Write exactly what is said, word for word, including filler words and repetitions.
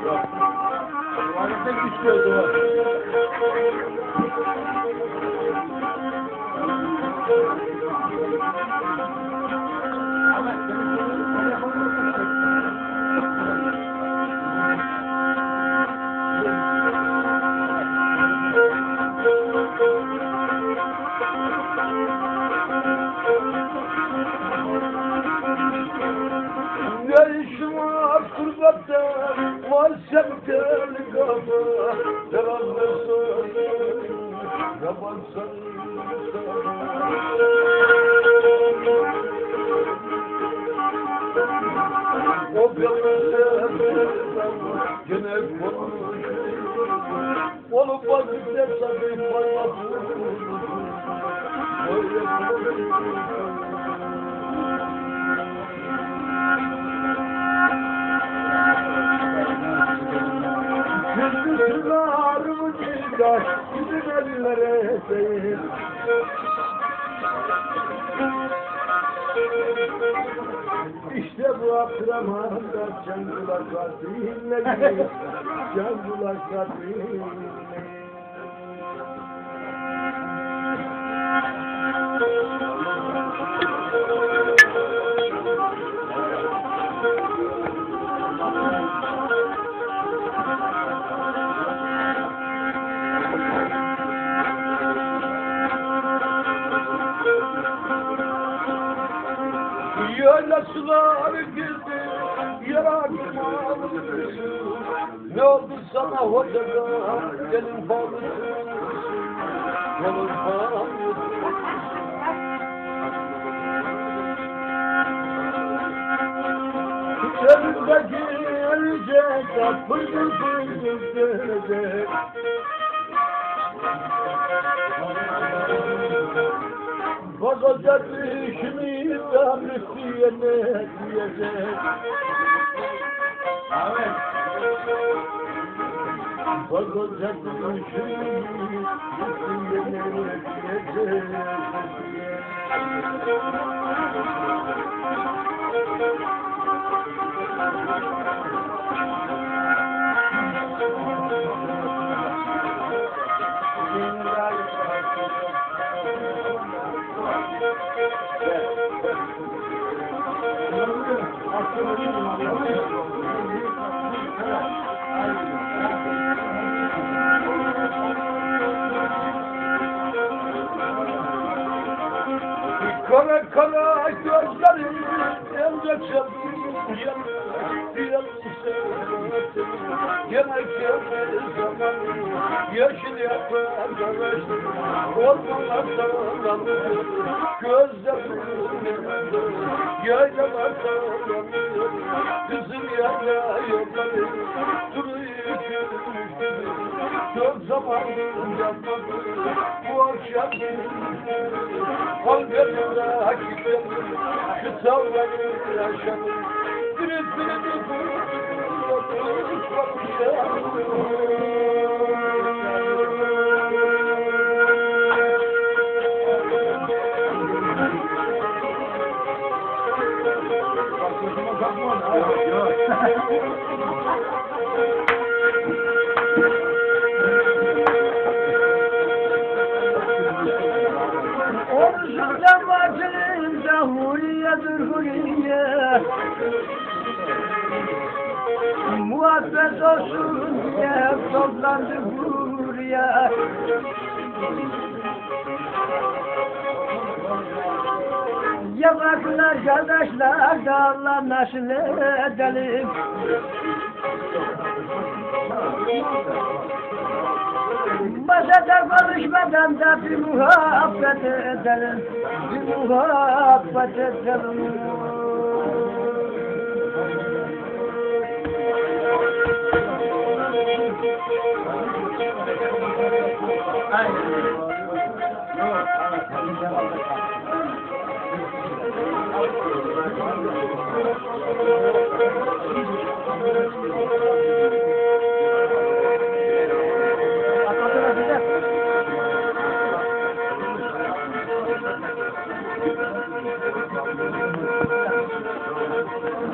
Varlıkta güçlüyordu o. Ne işim var kurbatta, var semtel gama, yalanlasın, yabansın o gönlümden gene konuşur, onu bazıca tabi parlatır, öyle konuşur. Kızlar mı gider, bizim ellere değil. İşte bu Abdurrahman'da canlılar katilleri, canlılar katilleri. Yöyle sular girdi, yarattım ağlıyorsun. Ne oldu sana hocada, gelin bağlısın, gelin bağlısın. Önümdeki gelecek, fırgın fırgın gelecek. Bakacak işimi de müftiyene diyecek. Evet. Bakacak işimi müftiyene diyecek. Kara kara gözlerim emre çabuk gene geldi zaman yeşil yaprak karıştı ormanlarda yanıyor gözlerim yaylalarda yanıyor kızım yayla yolları duruyor gülüştü çok zamanım yanmadı bu akşam kalbimde gidelim şu tavlanı yaşadım biri biri biri Oruçlu'da bacınızda huriyedir huriye muhabbet olsun diye toplandı buraya. Yavaklar arkadaşlar da Allah nasıl edelim. Masada konuşmadan da bir muhabbet edelim. Bir muhabbet edelim. Aynen.